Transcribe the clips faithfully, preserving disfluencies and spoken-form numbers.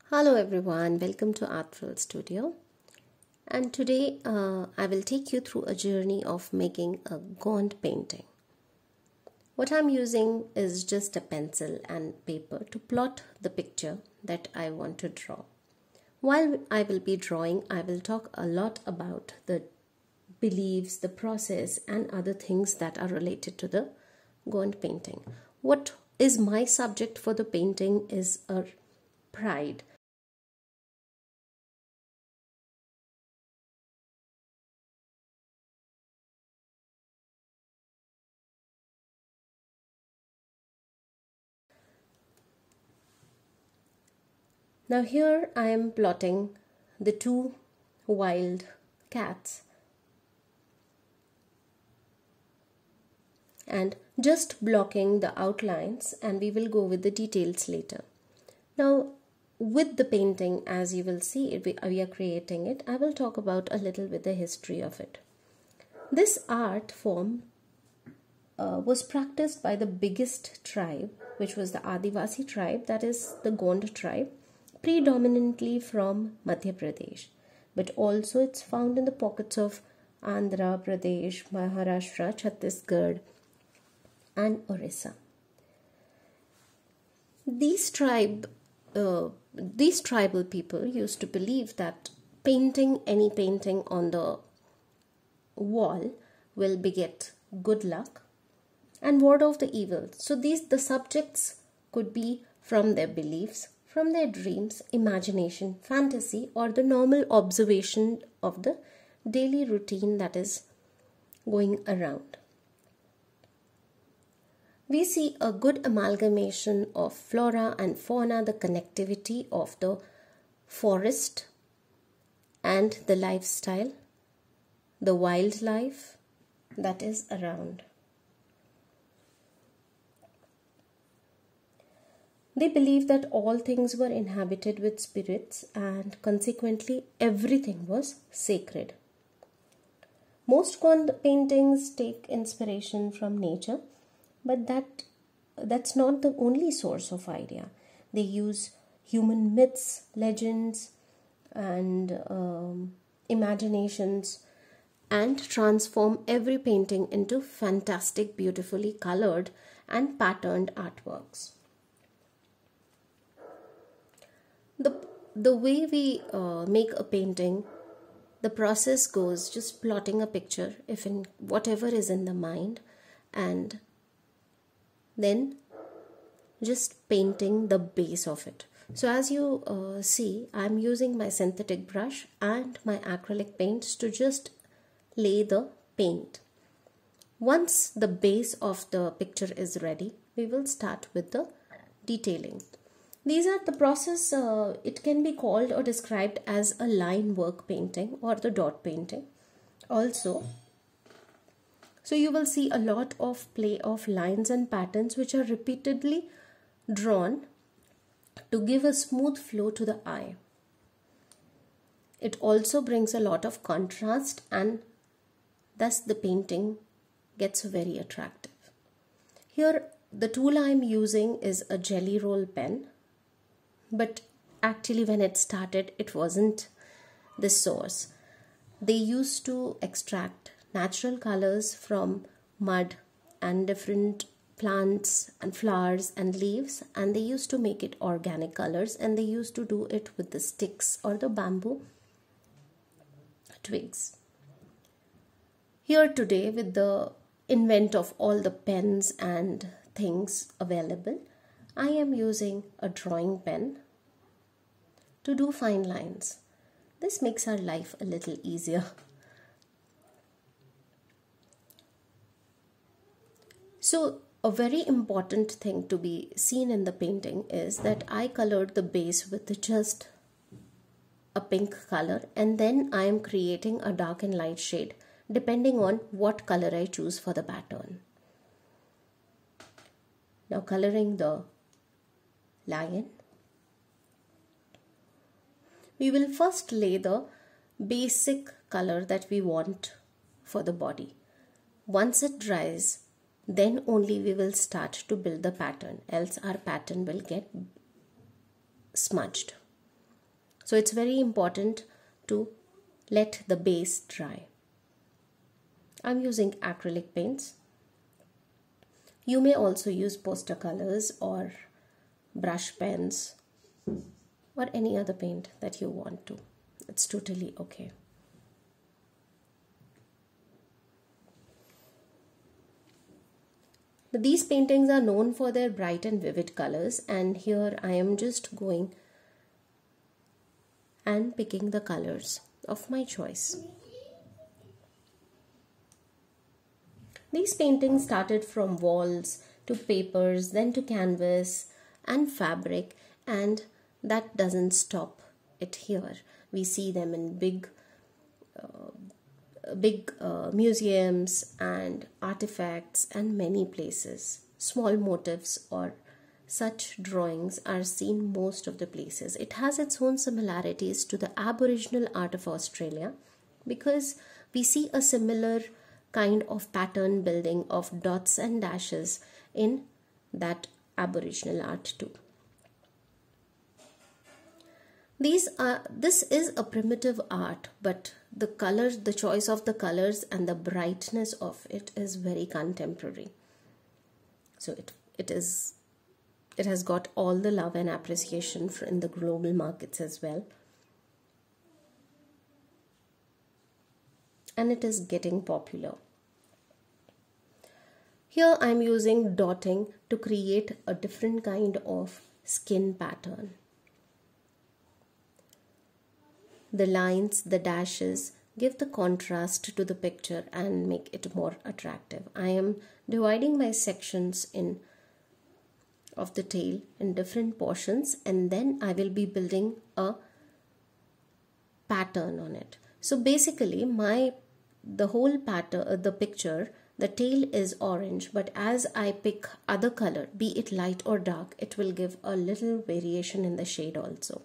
Hello everyone, welcome to Artful Studio. And today uh, I will take you through a journey of making a Gondi painting. What I'm using is just a pencil and paper to plot the picture that I want to draw. While I will be drawing, I will talk a lot about the beliefs, the process and other things that are related to the Gondi painting. What is my subject for the painting is a pride. Now here I am plotting the two wild cats and just blocking the outlines, and we will go with the details later. Now with the painting, as you will see, we are creating it. I will talk about a little bit the history of it. This art form uh, was practiced by the biggest tribe, which was the Adivasi tribe, that is the Gondi tribe, predominantly from Madhya Pradesh, but also it's found in the pockets of Andhra Pradesh, Maharashtra, Chhatisgarh and Odisha. These tribe, uh, these tribal people used to believe that painting any painting on the wall will beget good luck and ward off the evil. So these the subjects could be from their beliefs, from their dreams, imagination, fantasy, or the normal observation of the daily routine that is going around. We see a good amalgamation of flora and fauna, the connectivity of the forest and the lifestyle, the wildlife that is around. They believed that all things were inhabited with spirits and consequently everything was sacred. Most Gondi paintings take inspiration from nature, but that that's not the only source of idea. They use human myths, legends and um, imaginations and transform every painting into fantastic, beautifully colored and patterned artworks. The, the way we uh, make a painting, the process goes just plotting a picture, if in whatever is in the mind, and then just painting the base of it. So as you uh, see, I'm using my synthetic brush and my acrylic paints to just lay the paint. Once the base of the picture is ready, we will start with the detailing. These are the process, uh, it can be called or described as a line work painting or the dot painting also. So you will see a lot of play of lines and patterns which are repeatedly drawn to give a smooth flow to the eye. It also brings a lot of contrast and thus the painting gets very attractive. Here the tool I am using is a jelly roll pen. But actually when it started, it wasn't the source. They used to extract natural colors from mud and different plants and flowers and leaves, and they used to make it organic colors, and they used to do it with the sticks or the bamboo twigs. Here today, with the invent of all the pens and things available, I am using a drawing pen to do fine lines. This makes our life a little easier. So a very important thing to be seen in the painting is that I colored the base with just a pink color, and then I am creating a dark and light shade depending on what color I choose for the pattern. Now coloring the lion. We will first lay the basic color that we want for the body. Once it dries, then only we will start to build the pattern, else our pattern will get smudged. So it's very important to let the base dry. I'm using acrylic paints. You may also use poster colors or brush pens or any other paint that you want to. It's totally okay. These paintings are known for their bright and vivid colors, and here I am just going and picking the colors of my choice. These paintings started from walls to papers, then to canvas and fabric, and that doesn't stop it here. We see them in big uh, big uh, museums and artifacts and many places. Small motifs or such drawings are seen most of the places. It has its own similarities to the Aboriginal art of Australia because we see a similar kind of pattern building of dots and dashes in that Aboriginal art too. These are, this is a primitive art, but the colors, the choice of the colors and the brightness of it is very contemporary. So it, it is, it has got all the love and appreciation in the global markets as well. And it is getting popular. Here I am using dotting to create a different kind of skin pattern. The lines, the dashes give the contrast to the picture and make it more attractive. I am dividing my sections in of the tail in different portions, and then I will be building a pattern on it. So basically my the whole pattern, the picture, the tail is orange, but as I pick other color, be it light or dark, it will give a little variation in the shade also.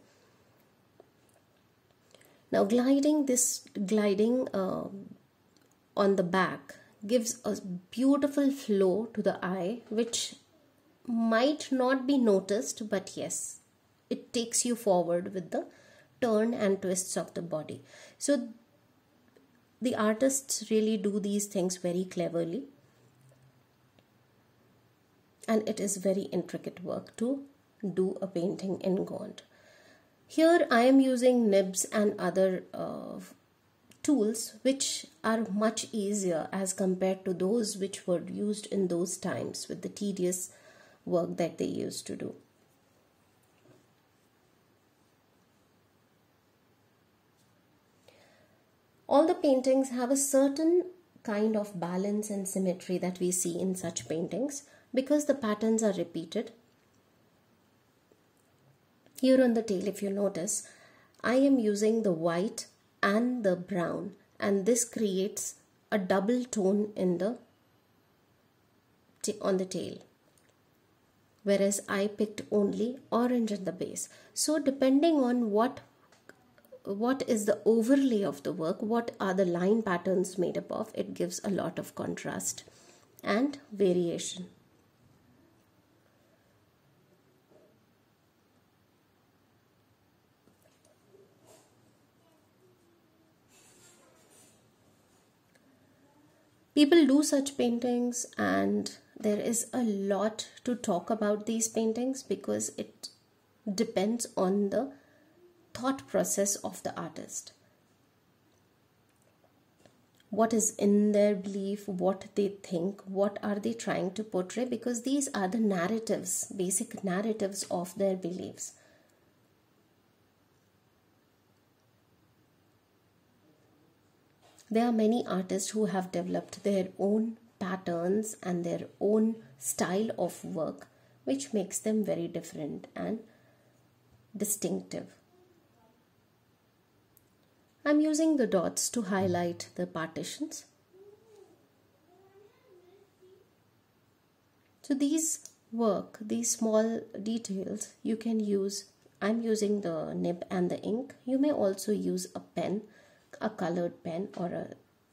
Now gliding this gliding uh, on the back gives a beautiful flow to the eye, which might not be noticed, but yes, it takes you forward with the turn and twists of the body. So the artists really do these things very cleverly, and it is very intricate work to do a painting in Gondi. Here I am using nibs and other uh, tools which are much easier as compared to those which were used in those times with the tedious work that they used to do. All the paintings have a certain kind of balance and symmetry that we see in such paintings because the patterns are repeated. Here on the tail, if you notice, I am using the white and the brown, and this creates a double tone in the on the tail, whereas I picked only orange at the base. So depending on what what is the overlay of the work, what are the line patterns made up of, it gives a lot of contrast and variation. People do such paintings, and there is a lot to talk about these paintings because it depends on the thought process of the artist. What is in their belief, what they think, what are they trying to portray, because these are the narratives, basic narratives of their beliefs. There are many artists who have developed their own patterns and their own style of work, which makes them very different and distinctive. I'm using the dots to highlight the partitions. So these work, these small details, you can use, I'm using the nib and the ink. You may also use a pen, a colored pen or a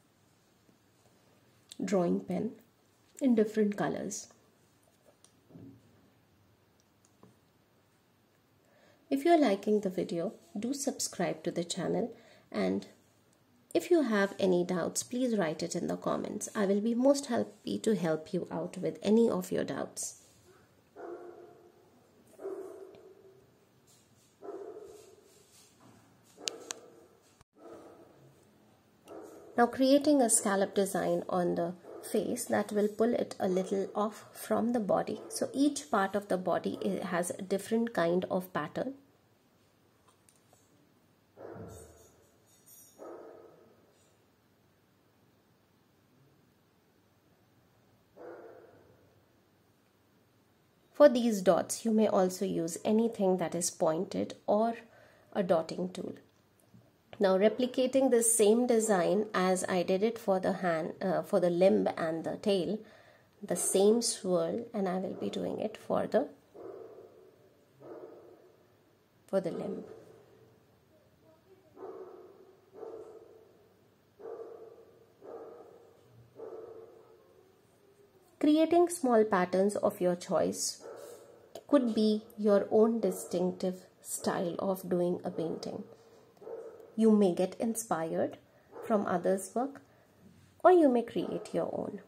drawing pen in different colors. If you are liking the video, do subscribe to the channel, and if you have any doubts, please write it in the comments. I will be most happy to help you out with any of your doubts. Now creating a scallop design on the face that will pull it a little off from the body. So each part of the body has a different kind of pattern. For these dots, you may also use anything that is pointed or a dotting tool. Now replicating the same design as I did it for the hand, uh, for the limb and the tail, the same swirl, and I will be doing it for the for the limb. Creating small patterns of your choice could be your own distinctive style of doing a painting. You may get inspired from others' work, or you may create your own.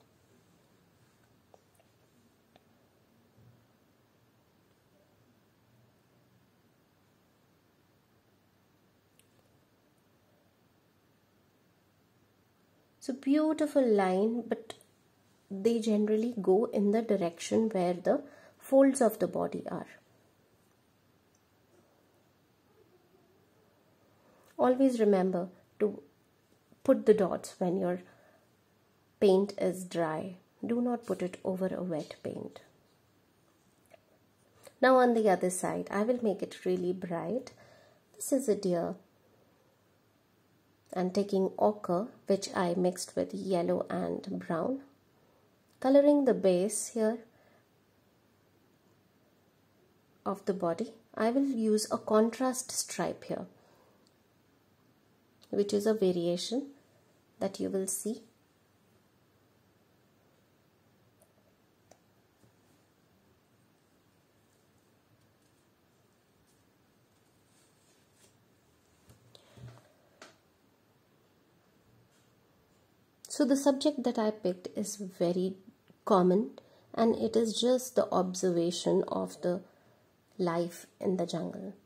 It's a beautiful line, but they generally go in the direction where the folds of the body are. Always remember to put the dots when your paint is dry. Do not put it over a wet paint. Now on the other side, I will make it really bright. This is a deer. And taking ochre, which I mixed with yellow and brown. Coloring the base here of the body. I will use a contrast stripe here, which is a variation that you will see. So the subject that I picked is very common, and it is just the observation of the life in the jungle.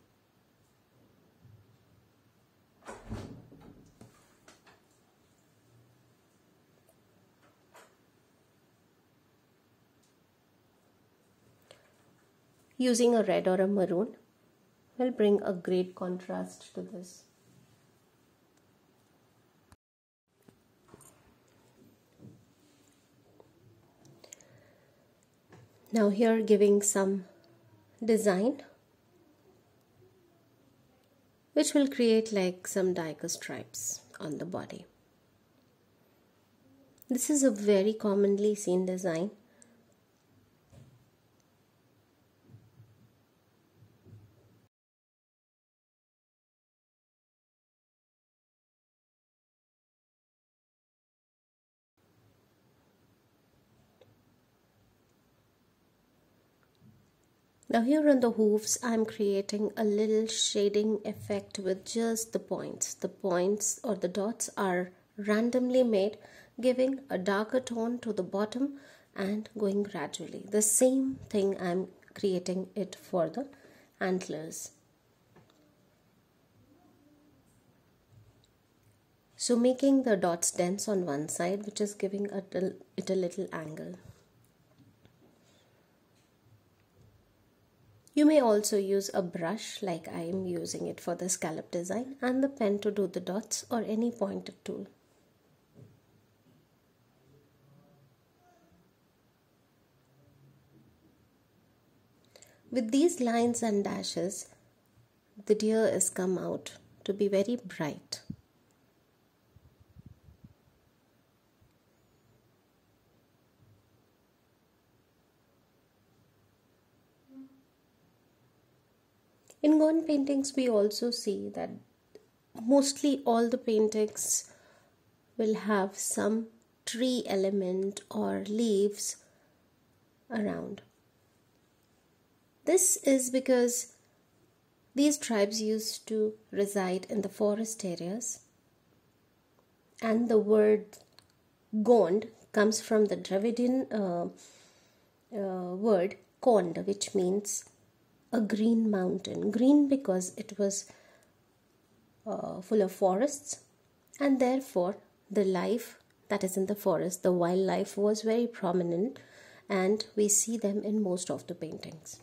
Using a red or a maroon will bring a great contrast to this. Now here giving some design which will create like some diaper stripes on the body. This is a very commonly seen design. Now here on the hooves, I am creating a little shading effect with just the points. The points or the dots are randomly made, giving a darker tone to the bottom and going gradually. The same thing I am creating it for the antlers. So making the dots dense on one side, which is giving it a, it a little angle. You may also use a brush like I am using it for the scallop design, and the pen to do the dots, or any pointed tool. With these lines and dashes, the deer is come out to be very bright. In Gondi paintings, we also see that mostly all the paintings will have some tree element or leaves around. This is because These tribes used to reside in the forest areas, and the word Gond comes from the Dravidian uh, uh, word Kond, which means a green mountain. Green because it was uh, full of forests, and therefore the life that is in the forest, the wildlife, was very prominent, and we see them in most of the paintings.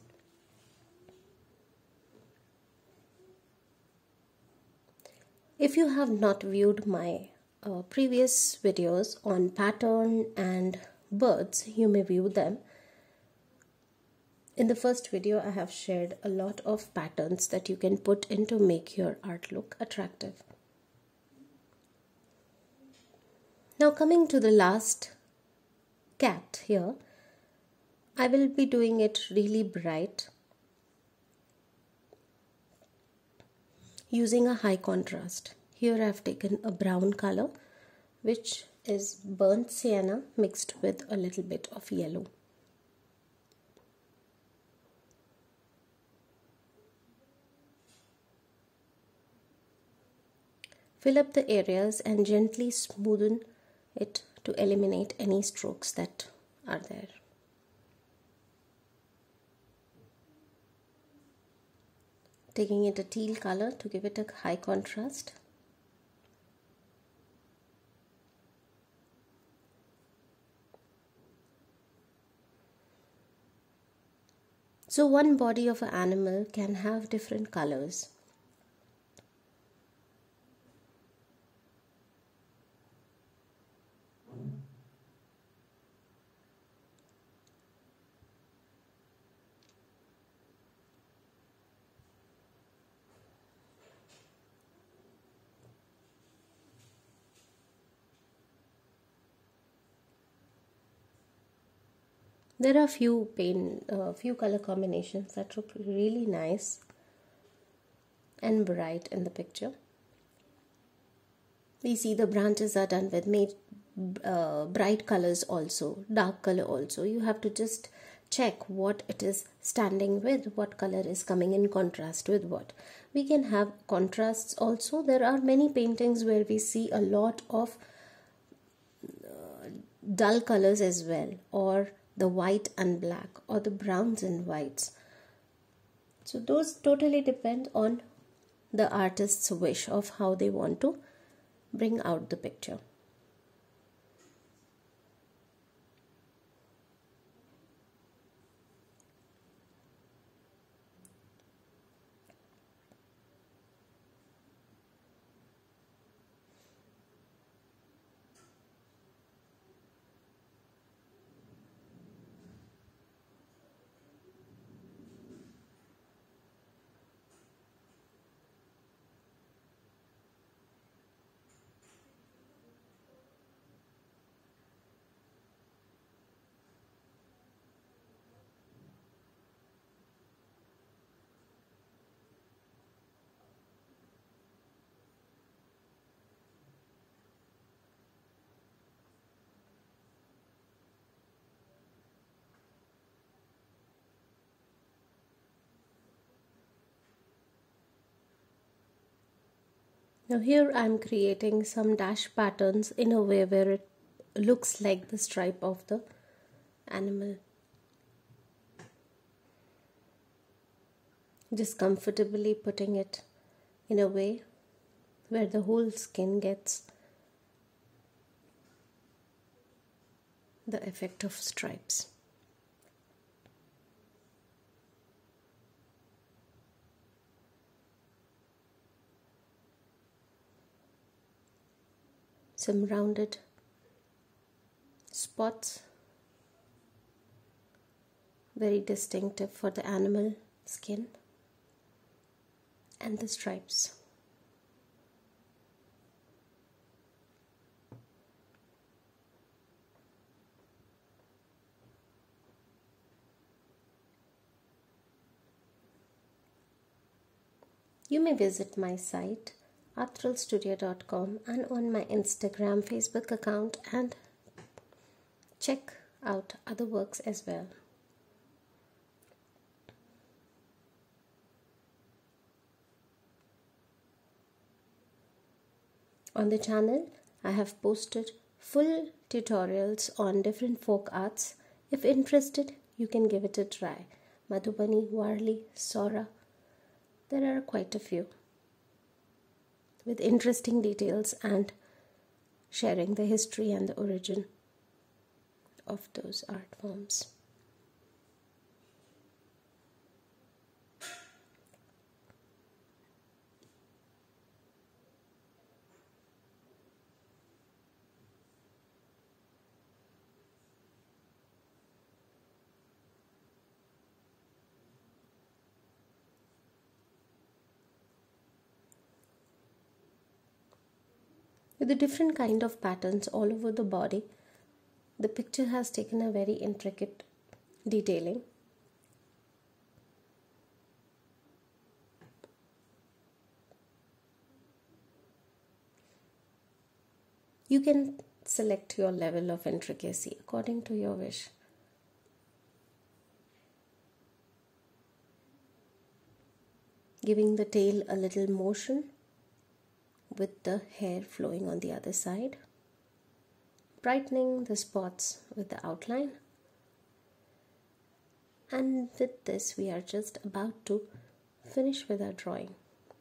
If you have not viewed my uh, previous videos on pattern and birds, you may view them. In the first video, I have shared a lot of patterns that you can put in to make your art look attractive. Now coming to the last cat here, I will be doing it really bright using a high contrast. Here I have taken a brown color, which is burnt sienna mixed with a little bit of yellow. Fill up the areas and gently smoothen it to eliminate any strokes that are there. Taking it a teal color to give it a high contrast. So one body of an animal can have different colors. There are few paint, uh, few color combinations that look really nice and bright in the picture. We see the branches are done with made, uh, bright colors also, dark color also. You have to just check what it is standing with, what color is coming in contrast with what. We can have contrasts also. There are many paintings where we see a lot of uh, dull colors as well, or the white and black, or the browns and whites. So those totally depend on the artist's wish of how they want to bring out the picture. Now here I am creating some dash patterns in a way where it looks like the stripe of the animal. Just comfortably putting it in a way where the whole skin gets the effect of stripes. Some rounded spots, very distinctive for the animal skin, and the stripes. You may visit my site art thrill studio dot com and on my Instagram, Facebook account, and check out other works as well. On the channel, I have posted full tutorials on different folk arts. If interested, you can give it a try. Madhubani, Warli, Sora, there are quite a few with interesting details and sharing the history and the origin of those art forms. With the different kind of patterns all over the body, the picture has taken a very intricate detailing. You can select your level of intricacy according to your wish. Giving the tail a little motion with the hair flowing on the other side, brightening the spots with the outline. And with this, we are just about to finish with our drawing.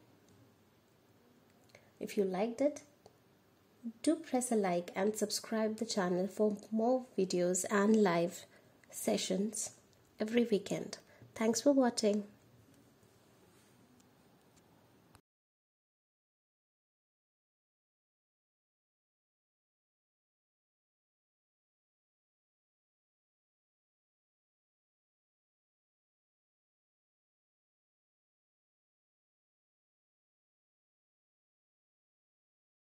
If you liked it, do press a like and subscribe the channel for more videos and live sessions every weekend. Thanks for watching.